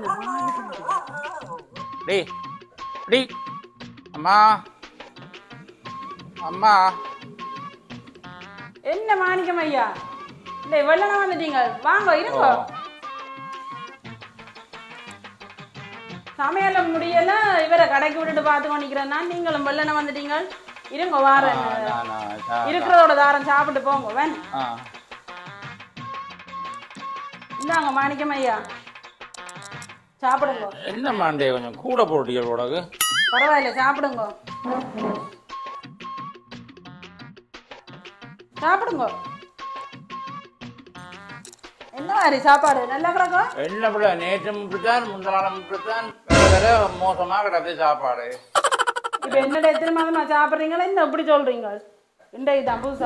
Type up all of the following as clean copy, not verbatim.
டேய் டேய் அம்மா அம்மா என்ன மாணிக்கம் ஐயா இல்லை வெள்ளனா வந்துட்டீங்க வாங்க இருங்க சமையல முடியல இவரை கடைக்கு விட்டுட்டு பார்த்து கொண்டிக்கிறேன்னா நீங்களும் வெள்ளன வந்துட்டீங்க இருங்க வாரேன் இருக்கிறதோட தாரம் சாப்பிட்டு போங்க வேன் இந்தாங்க மாணிக்கம் ஐயா சாப்பிடுங்க என்ன மாண்டே கொஞ்சம் கூட போட்டீங்க உடகு பரவாயில்ல சாப்பிடுங்க சாப்பிடுங்க என்ன மாதிரி சாப்பாடு நல்லா கிடக்கும் என்ன பிள்ளை நேற்று இப்படித்தான் முந்தநாளம் இப்படித்தான் மோசமாக கிடக்கு சாப்பாடு இப்ப என்னடா எத்தனை மாதமா சாப்பிடுறீங்களா என்ன எப்படி சொல்றீங்க இந்த இதான் புதுசா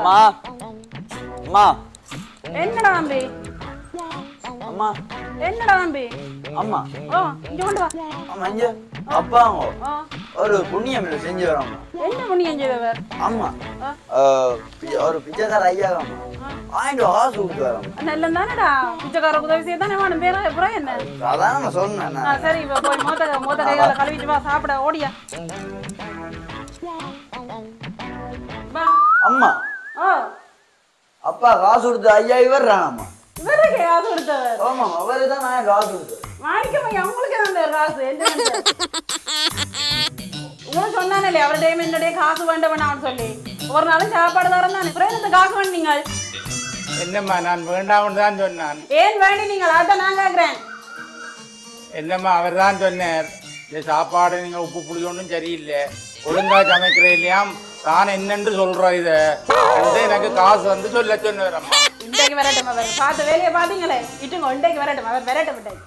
என்னடா தம்பி அம்மா என்னடா தம்பி அம்மா ஓ இங்க கொண்டு வா அம்மா இங்க அப்பாங்க ஒரு புண்ணியம் செஞ்சு வரோம் என்ன புண்ணியம் செய்தவர் அம்மா ஒரு பிச்சைக்கார ஐயா வாங்கிட்டு காசு கொடுத்து வரோம் நல்ல தானடா பிச்சைக்கார உதவி செய்ய தானே வேணும் பேர அப்புறம் என்ன அதான் நான் சொன்னேன் சரி இப்ப போய் மோத்த கையால கழுவிட்டு வா சாப்பிட ஓடியா அம்மா அப்பா காசு கொடுத்து ஐயா வர்றாங்கம்மா இவருக்கு காசு கொடுத்தவர் ஆமா அவரு தான் நான் காசு கொடுத்தேன் மாணிக்கம் அவங்களுக்கு தான் காசு என்ன உங்களுக்கு சொன்னானே அவருடைய என்னுடைய காசு வேண்டவன் அவன் சொல்லி ஒரு நாளும் சாப்பாடு தரம் தானே இந்த காசு வேண்டீங்க என்னம்மா நான் வேண்டாம்னு தான் சொன்னான் ஏன் வேண்டி நீங்கள் அதான் நான் கேட்கிறேன் என்னம்மா அவர் தான் சொன்னார் இந்த சாப்பாடு நீங்கள் உப்பு புளி ஒன்றும் சரியில்லை ஒழுங்கா சமைக்கிற இல்லையாம் தான் என்னென்று சொல்ற இத எனக்கு காசு வந்து சொல்ல சொன்னார் அம்மா இன்றைக்கு வரட்டும் அவர் பார்த்த வேலையை பார்த்தீங்களே இட்டுங்க இன்றைக்கு வரட்டும் அவர் வரட்டும் விட்டாய்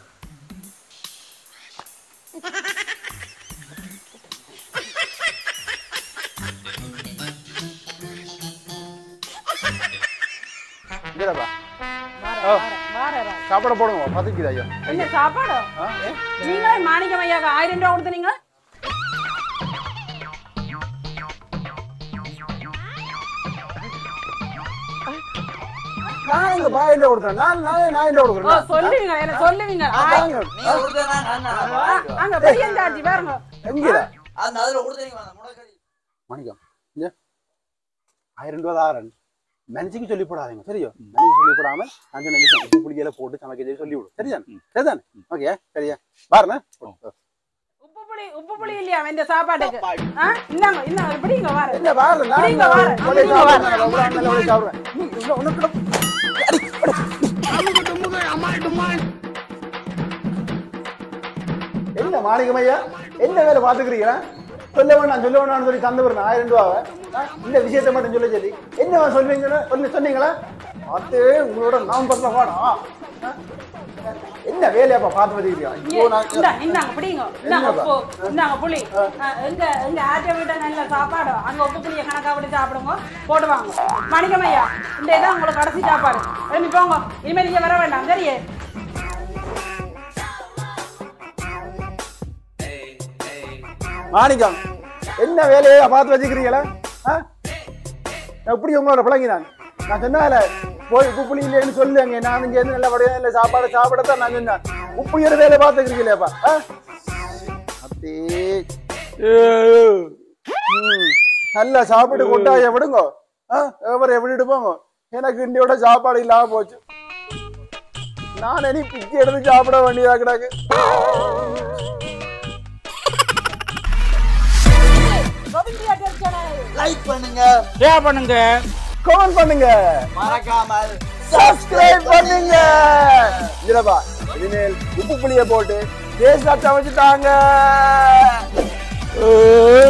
சாப்பாடு போடுங்க பதுக்குது ஐயா என்ன சாப்பாடு நீங்களே மாணிக்கம் ஐயாவுக்கு 1000 ரூபா கொடுத்தீங்க நான் இங்க பாயில கொடுத்தேன் நான் கொடுக்குறேன் சொல்லுவீங்க என்ன சொல்லுவீங்க அங்க பெரிய சார்ஜ் பாருங்க எங்கடா அந்த அதுல கொடுத்தீங்க முடக்கடி மணிக்கம் 1000 ரூபா தாரன் மனுஷிக்கு சொல்லி போடாதீங்க சரியோ மனுஷி சொல்லி போடாம நான் சொன்ன விஷயம் உப்பு புளியெல்லாம் போட்டு சமைக்க சொல்லி விடும் சரிதானே ஓகே சரியா பாருங்க உப்பு புளி இல்லையா இந்த சாப்பாட்டுக்கு இந்தாங்க இந்தாங்க இப்படி இங்க வாரு என்ன பாரு என்ன மாணிக்கம் ஐயா என்ன வேலை பாத்துக்கிறீங்க சொல்ல வேணாம் சொல்லி தந்து வரணும் 1000 ரூபாவை இந்த விஷயத்தை மட்டும் சொல்லி என்ன சொல்லுவீங்கன்னு சொன்னீங்களா பார்த்து உங்களோட நவம்பர்ல வேணும் என்ன வேலையாப்பா பார்த்து வச்சுக்கிறீங்க இந்தாங்க பிடிங்க இந்தாங்க புளி எங்க ஆட்டை விட்ட நல்ல சாப்பாடு அங்க உப்பு புளியை கணக்கா விட்டு சாப்பிடுங்க போடுவாங்க மாணிக்கம் ஐயா இந்த இதான் உங்களுக்கு கடைசி சாப்பாடு எழுப்பி போங்க இனிமேல் நீங்க வர வேண்டாம் சரியே மாணிக்கம் என்ன வேலையா பார்த்து வச்சுக்கிறீங்களா எப்படி உங்களோட பிள்ளைங்க நான் சொன்னால போய் உப்பு புளி இல்லைன்னு சொல்லுங்க நான் இங்க இருந்து நல்ல வடையா இல்ல சாப்பாடு சாப்பிடத்தான் நான் சொன்னேன் உப்பு ஏற வேலை பார்த்துக்கிறீங்களேப்பா அப்படியே நல்லா சாப்பிட்டு கொட்டாய விடுங்க எவரை விட்டுட்டு போங்க எனக்கு இன்னையோட சாப்பாடு இல்லாம போச்சு நான் இனி பிச்சு எடுத்து சாப்பிட வேண்டியதா கிடக்கு லைக் பண்ணுங்க ஷேர் பண்ணுங்க கமெண்ட் பண்ணுங்க மறக்காம சப்ஸ்கிரைப் பண்ணுங்க இல்லப்பா இனிமேல் உப்பு புளியை போட்டு டேஸ்டா சமைச்சுட்டாங்க